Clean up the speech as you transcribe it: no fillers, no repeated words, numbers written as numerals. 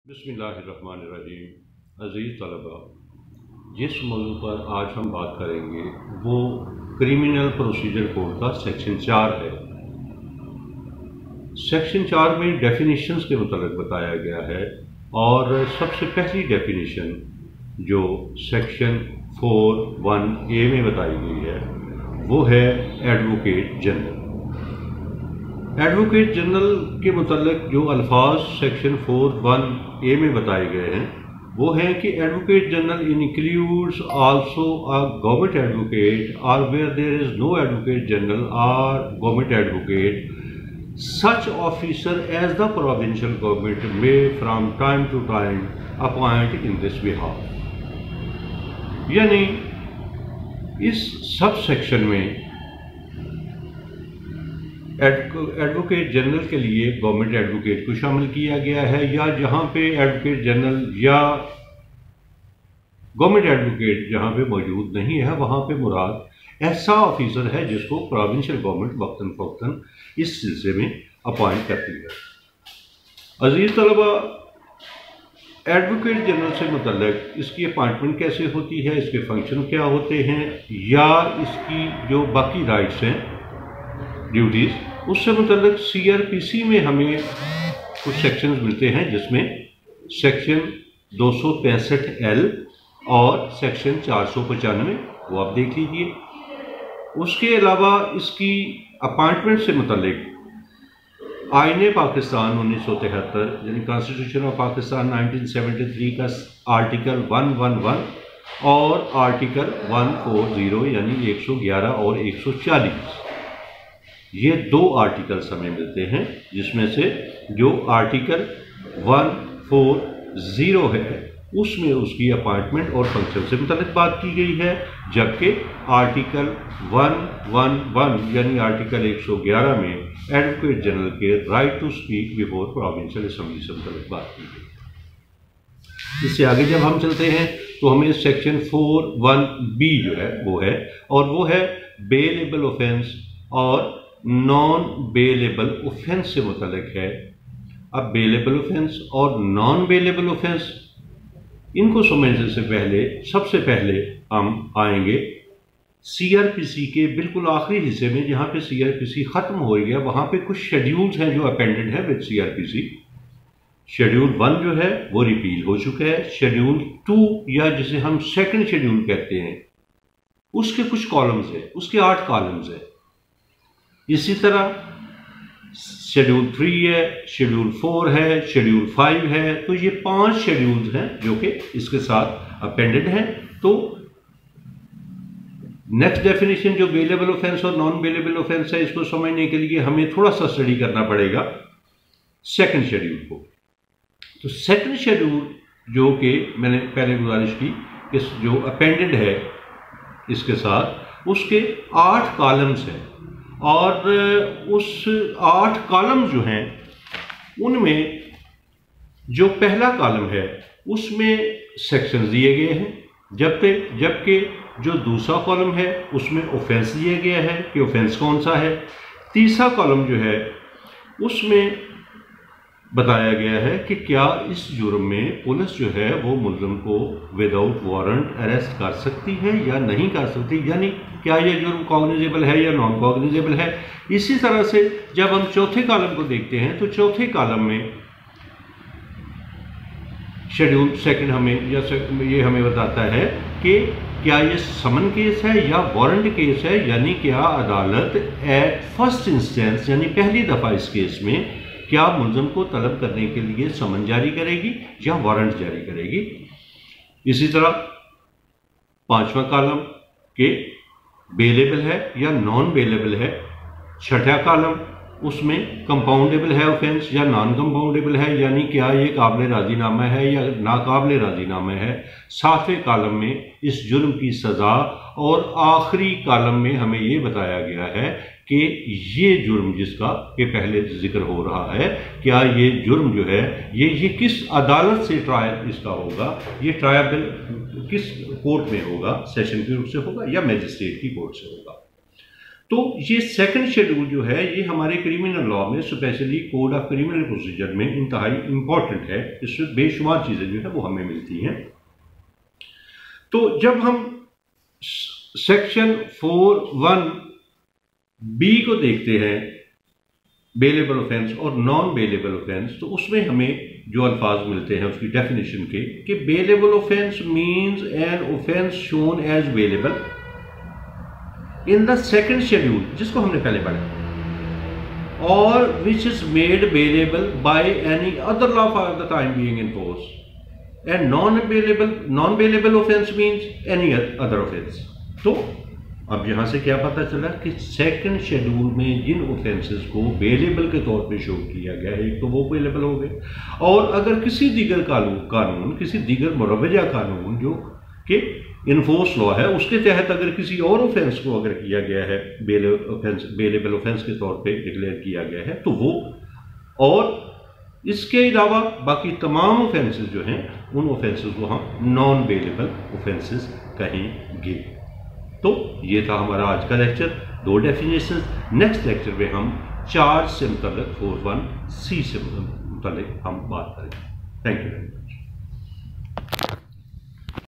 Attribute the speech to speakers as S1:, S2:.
S1: बिस्मिल्लाहिर्रहमानिर्रहीम। अज़ीज़ तलबा, जिस मौजू पर आज हम बात करेंगे वो क्रिमिनल प्रोसीजर कोड का सेक्शन 4 है। सेक्शन 4 में डेफिनेशंस के मुताबिक बताया गया है और सबसे पहली डेफिनेशन जो सेक्शन 4(1)A में बताई गई है वो है एडवोकेट जनरल। एडवोकेट जनरल के मुताल्लिक जो अल्फाज सेक्शन 4(1)A में बताए गए हैं वो है कि advocate general includes also a government advocate और where there is no advocate general और government advocate such officer as the provincial government may from time to time appoint in this behalf. यानी इस सब सेक्शन में advocate general के लिए government advocate को शामिल किया गया है, या जहां पे एडवोकेट जनरल या गवर्नमेंट एडवोकेट जहां पे मौजूद नहीं है वहां पे मुराद ऐसा ऑफिसर है जिसको प्रोविंशियल गवर्नमेंट वक्तन फवक्तन इस सिलसिले में अपॉइंट करती है। अजीज तलबा, एडवोकेट जनरल से मुतल्लिक इसकी अपॉइंटमेंट कैसे होती है, इसके फंक्शन क्या होते हैं, या इसकी जो बाकी राइट्स हैं ड्यूटीज़, उससे मुतल्लिक CRPC में हमें कुछ सेक्शंस मिलते हैं जिसमें सेक्शन 265L और सेक्शन 495 वो आप देख लीजिए। उसके अलावा इसकी अपॉइंटमेंट से मुतल्लिक आईने पाकिस्तान 1973 यानी कॉन्स्टिट्यूशन ऑफ पाकिस्तान 1973 का आर्टिकल 111 और आर्टिकल 140 यानी 111 और 140, ये दो आर्टिकल्स हमें मिलते हैं जिसमें से जो आर्टिकल 140 है उसमें उसकी अपॉइंटमेंट और फंक्शन से मुताबिक बात की गई है, जबकि आर्टिकल 111 यानी आर्टिकल 111 में एडवोकेट जनरल के right to speak before provincial assembly से मुताबिक बात की गई। इससे आगे जब हम चलते हैं तो हमें सेक्शन 4(1)B जो है वो है, और वो है बेलेबल ऑफेंस और नॉन बेलेबल ऑफेंस से मुतल्लिक है। अब बेलेबल ऑफेंस और नॉन बेलेबल ऑफेंस इनको समझने से पहले सबसे पहले हम आएंगे CRPC के बिल्कुल आखिरी हिस्से में, जहां पे CRPC खत्म हो गया वहां पे कुछ शेड्यूल्स हैं जो अपेंडेड है विद CRPC। शेड्यूल 1 जो है वो रिपील हो चुका है। शेड्यूल 2 या जिसे हम सेकंड शेड्यूल कहते हैं उसके कुछ कॉलम्स है, उसके 8 कॉलम्स है। इसी तरह शेड्यूल 3 है, शेड्यूल 4 है, शेड्यूल 5 है, तो ये 5 शेड्यूल्स हैं जो कि इसके साथ अपेंडेड हैं। तो नेक्स्ट डेफिनेशन जो बेलेबल ऑफेंस और नॉन बेलेबल ऑफेंस है, इसको समझने के लिए हमें थोड़ा सा स्टडी करना पड़ेगा सेकंड शेड्यूल को। तो सेकंड शेड्यूल जो कि मैंने पहले गुजारिश की कि जो अपेंडेड है इसके साथ, उसके 8 कॉलम्स हैं और उस 8 कॉलम जो हैं उनमें जो पहला कॉलम है उसमें सेक्शन दिए गए हैं, जबकि जो दूसरा कॉलम है उसमें ऑफेंस दिया गया है कि ऑफेंस कौन सा है। तीसरा कॉलम जो है उसमें बताया गया है कि क्या इस जुर्म में पुलिस जो है वो मुल्ज़िम को विदाउट वारंट अरेस्ट कर सकती है या नहीं कर सकती, यानी क्या ये जुर्म कॉग्निजेबल है या नॉन कॉग्निजेबल है। इसी तरह से जब हम चौथे कॉलम को देखते हैं तो चौथे कॉलम में शेड्यूल सेकंड ये हमें बताता है कि क्या ये समन केस है या वारंट केस है, यानी क्या अदालत एट फर्स्ट इंस्टेंस यानी पहली दफ़ा इस केस में क्या मुल्ज़िम को तलब करने के लिए समन जारी करेगी या वारंट जारी करेगी। इसी तरह 5वां कॉलम के बेलेबल है या नॉन बेलेबल है। छठा कॉलम उसमें कंपाउंडेबल है ऑफेंस या नॉन कंपाउंडेबल है, यानी क्या ये काबिल राजीनामा है या नाकाबिल राजीनामा है। 7वें कॉलम में इस जुर्म की सज़ा, और आखिरी कॉलम में हमें ये बताया गया है कि ये जुर्म जिसका के पहले जिक्र हो रहा है, क्या ये जुर्म जो है ये किस अदालत से ट्रायल इसका होगा, ये ट्रायल किस कोर्ट में होगा, सेशन कोर्ट से होगा या मजिस्ट्रेट की कोर्ट से होगा। तो ये सेकंड शेड्यूल जो है ये हमारे क्रिमिनल लॉ में, specially code of criminal procedure में इंतहाई इंपॉर्टेंट है। इसमें बेशुमार चीजें जो है वो हमें मिलती हैं। तो जब हम सेक्शन 4(1)(b) को देखते हैं, बेलेबल ऑफेंस और नॉन बेलेबल ऑफेंस, तो उसमें हमें जो अल्फाज मिलते हैं उसकी डेफिनेशन के कि bailable offence means an offence shown as bailable in the second schedule, जिसको हमने पहले पढ़ा, और which is made bailable by any other law for the time being in force, and non bailable offence means any other offence. तो अब यहां से क्या पता चला कि सेकंड शेड्यूल में जिन ऑफेंसेस को बेलेबल के तौर पे शो किया गया है, एक तो वो बेलेबल हो गए, और अगर किसी दीगर कानून किसी दीगर मुरवजा कानून जो कि इन्फोर्स लॉ है उसके तहत अगर किसी और ऑफेंस को अगर किया गया है, बेलेबल ऑफेंस के तौर पे डिक्लेयर किया गया है, तो वो, और इसके अलावा बाकी तमाम ऑफेंसेस जो हैं उन ऑफेंसेस को हम नॉन बेलेबल ऑफेंसेस कहेंगे। तो ये था हमारा आज का लेक्चर, 2 डेफिनेशन। नेक्स्ट लेक्चर में हम चार्ज से मुतल्लिक 4(1)(c) से मुतल्लिक हम बात करेंगे। Thank you.